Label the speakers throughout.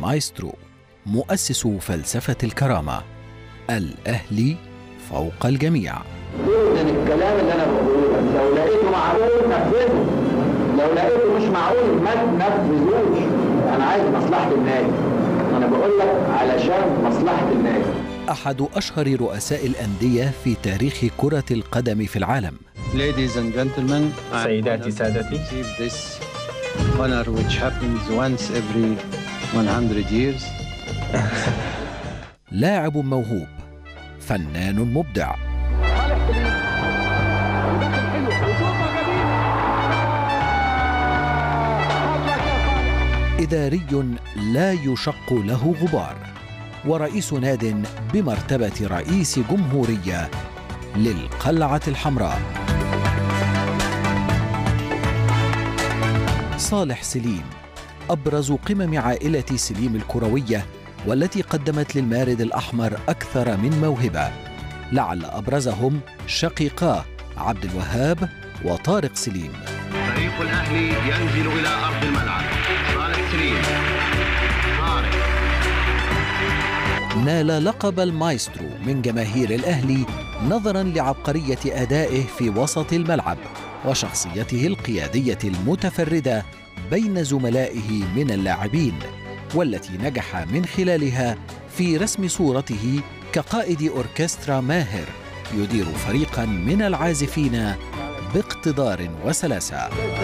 Speaker 1: المايسترو مؤسس فلسفة الكرامة. الأهلي فوق الجميع.
Speaker 2: إذن الكلام اللي أنا بقوله لو لقيته معقول نفذه، لو لقيته مش معقول ما تنفذوش. أنا عايز مصلحة النادي، أنا بقول لك علشان مصلحة النادي.
Speaker 1: أحد أشهر رؤساء الأندية في تاريخ كرة القدم في العالم.
Speaker 3: Ladies and gentlemen,
Speaker 4: سيداتي سادتي.
Speaker 3: this honor which happens once every 100 years.
Speaker 1: لاعب موهوب، فنان مبدع، إداري لا يشق له غبار، ورئيس ناد بمرتبة رئيس جمهورية للقلعة الحمراء. صالح سليم أبرز قمم عائلة سليم الكروية، والتي قدمت للمارد الأحمر أكثر من موهبة، لعل أبرزهم شقيقاه عبد الوهاب وطارق سليم.
Speaker 5: فريق الأهلي ينزل إلى أرض الملعب. صالح سليم طارق
Speaker 1: نال لقب المايسترو من جماهير الأهلي نظراً لعبقرية أدائه في وسط الملعب وشخصيته القيادية المتفردة بين زملائه من اللاعبين، والتي نجح من خلالها في رسم صورته كقائد أوركسترا ماهر يدير فريقاً من العازفين باقتدار وسلاسة.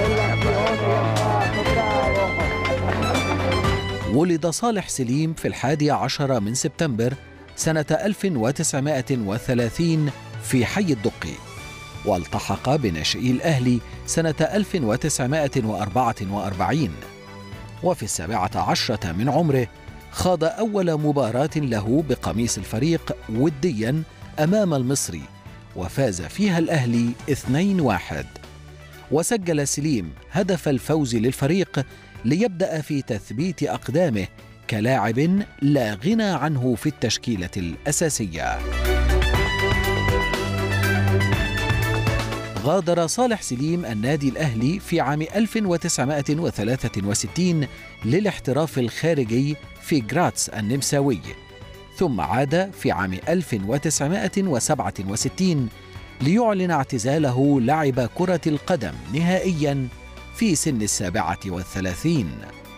Speaker 1: ولد صالح سليم في 11 من سبتمبر سنة 1930 في حي الدقي، والتحق بناشئي الأهلي سنة 1944، وفي 17 من عمره خاض أول مباراة له بقميص الفريق ودياً أمام المصري، وفاز فيها الأهلي 2-1، وسجل سليم هدف الفوز للفريق ليبدأ في تثبيت أقدامه كلاعب لا غنى عنه في التشكيلة الأساسية. غادر صالح سليم النادي الأهلي في عام 1963 للاحتراف الخارجي في جراتس النمساوي، ثم عاد في عام 1967 ليعلن اعتزاله لعب كرة القدم نهائياً في سن 37.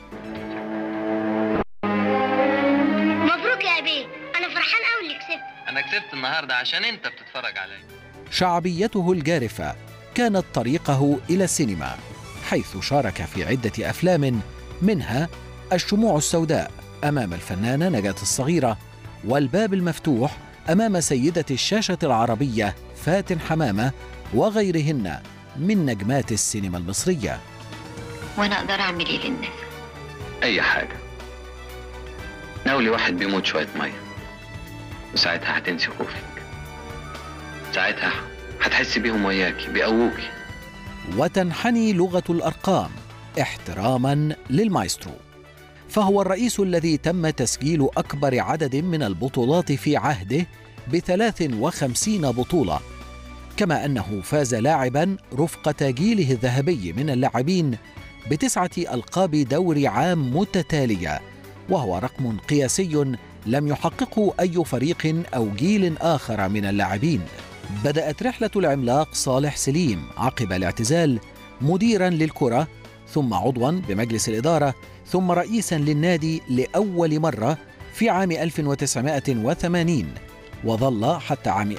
Speaker 6: مبروك يا أبي، أنا فرحان أوي اللي كسبت.
Speaker 7: أنا كسبت النهاردة عشان أنت بتتفرج علي.
Speaker 1: شعبيته الجارفة كانت طريقه إلى السينما، حيث شارك في عدة أفلام، منها الشموع السوداء أمام الفنانة نجاة الصغيرة، والباب المفتوح أمام سيدة الشاشة العربية فاتن حمامة، وغيرهن من نجمات السينما المصرية.
Speaker 6: وأنا أقدر أعمل إيه للناس؟
Speaker 7: أي حاجة. ناولي واحد بيموت شوية مية، وساعتها هتنسي خوفك. ساعتها هتحسي بيهم وياكي بيقووكي.
Speaker 1: وتنحني لغة الأرقام احتراماً للمايسترو، فهو الرئيس الذي تم تسجيل أكبر عدد من البطولات في عهده ب53 بطولة، كما أنه فاز لاعباً رفقة جيله الذهبي من اللاعبين ب9 ألقاب دوري عام متتالية، وهو رقم قياسي لم يحققه أي فريق أو جيل آخر من اللاعبين. بدأت رحلة العملاق صالح سليم عقب الاعتزال مديراً للكرة، ثم عضواً بمجلس الإدارة، ثم رئيساً للنادي لأول مرة في عام 1980، وظل حتى عام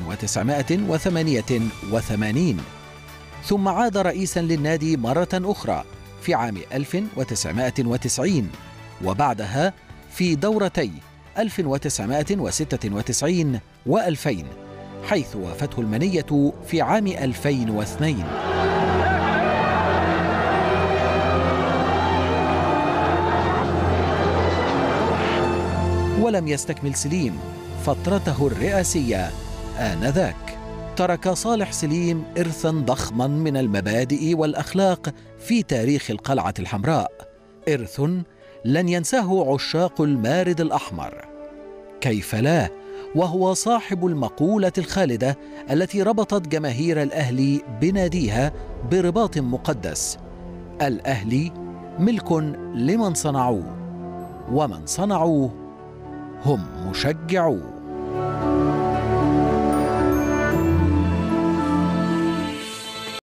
Speaker 1: 1988، ثم عاد رئيساً للنادي مرة أخرى في عام 1990، وبعدها في دورتي 1996 و2000، حيث وافته المنية في عام 2002. ولم يستكمل سليم فترته الرئاسية آنذاك. ترك صالح سليم إرثاً ضخماً من المبادئ والأخلاق في تاريخ القلعة الحمراء، إرث لن ينساه عشاق المارد الأحمر. كيف لا، وهو صاحب المقولة الخالدة التي ربطت جماهير الأهلي بناديها برباط مقدس: الأهلي ملك لمن صنعوه، ومن صنعوه هم مشجعوه.